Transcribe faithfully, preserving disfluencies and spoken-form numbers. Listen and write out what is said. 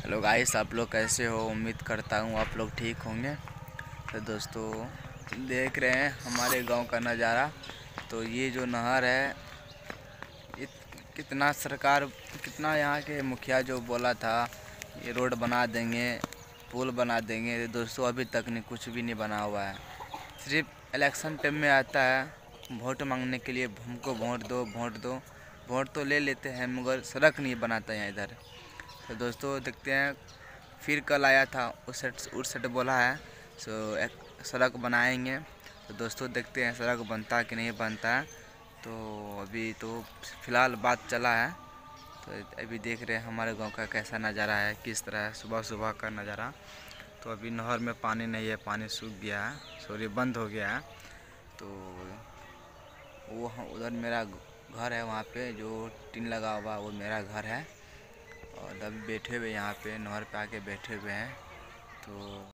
Hello guys, आप लोग कैसे हो। उम्मीद करता हूँ आप लोग ठीक होंगे। तो दोस्तों, देख रहे हैं हमारे गांव का नज़ारा। तो ये जो नहर है, ये कितना सरकार कितना यहाँ के मुखिया जो बोला था ये रोड बना देंगे, पुल बना देंगे। दोस्तों, अभी तक नहीं, कुछ भी नहीं बना हुआ है। सिर्फ इलेक्शन टाइम में आता है वोट मांगने के लिए, हमको वोट दो वोट दो। वोट तो ले लेते हैं मगर सड़क नहीं बनाता यहाँ इधर। तो दोस्तों, देखते हैं। फिर कल आया था, उस सेट उस सेट बोला है सो एक सड़क बनाएंगे। तो दोस्तों, देखते हैं सड़क बनता कि नहीं बनता है। तो अभी तो फ़िलहाल बात चला है। तो अभी देख रहे हैं हमारे गांव का कैसा नज़ारा है, किस तरह है सुबह सुबह का नज़ारा। तो अभी नहर में पानी नहीं है, पानी सूख गया है, सॉरी बंद हो गया है। तो वो उधर मेरा घर है, वहाँ पे जो टीन लगा हुआ वो मेरा घर है। और अभी बैठे हुए यहाँ पे नहर पे आके बैठे हुए हैं। तो